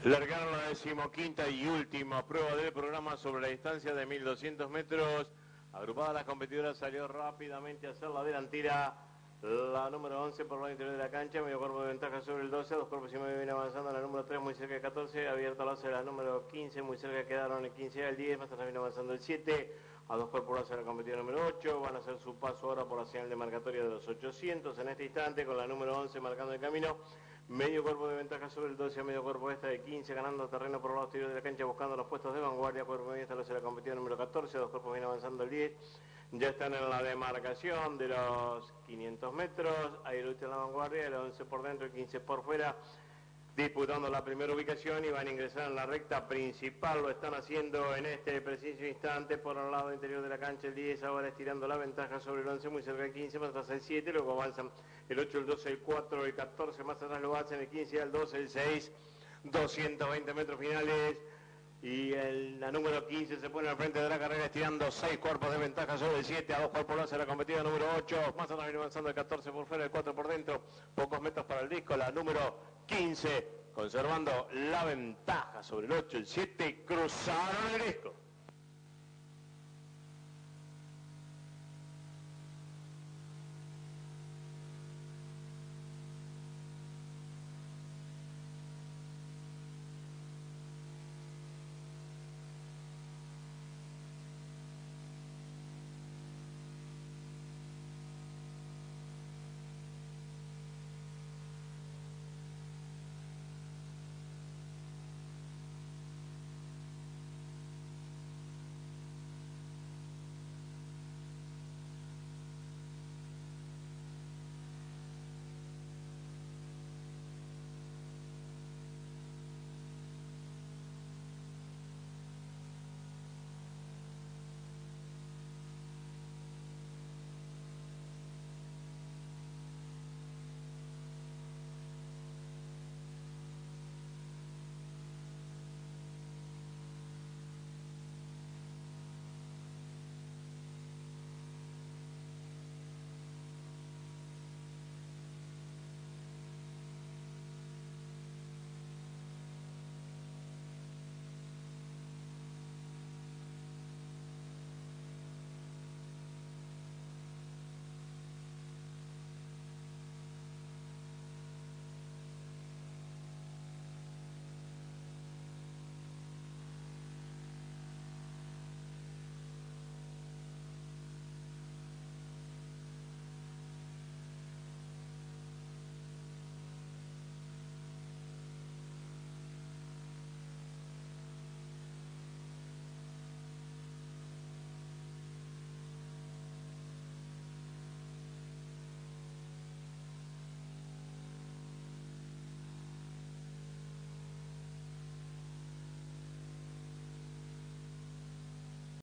Largaron la 15ª y última prueba del programa sobre la distancia de 1200 metros. Agrupada las competidoras, salió rápidamente a hacer la delantera. La número 11 por el interior de la cancha, medio cuerpo de ventaja sobre el 12, 2 cuerpos y medio viene avanzando. La número 3 muy cerca de 14, abierta la 11, la número 15 muy cerca quedaron el 15 y el 10, más atrás viene avanzando el 7, a 2 cuerpos hacia la competidora número 8, van a hacer su paso ahora por la señal de marcatoria de los 800 en este instante, con la número 11 marcando el camino. Medio cuerpo de ventaja sobre el 12, a medio cuerpo esta de 15, ganando terreno por el lado exterior de la cancha, buscando los puestos de vanguardia. Cuerpo medio está hacia la competidora número 14, 2 cuerpos viene avanzando el 10. Ya están en la demarcación de los 500 metros, ahí el 8 en la vanguardia, el 11 por dentro, el 15 por fuera, disputando la primera ubicación y van a ingresar en la recta principal. Lo están haciendo en este preciso instante por el lado interior de la cancha. El 10 ahora estirando la ventaja sobre el 11, muy cerca del 15, más atrás el 7, luego avanzan el 8, el 12, el 4, el 14, más atrás lo hacen el 15, el 12, el 6, 220 metros finales. Y la número 15 se pone al frente de la carrera estirando 6 cuerpos de ventaja sobre el 7, a 2 cuerpos lo hace la competida número 8, más atrás viene avanzando el 14 por fuera, el 4 por dentro, pocos metros para el disco, la número 15 conservando la ventaja sobre el 8, el 7, cruzaron el disco.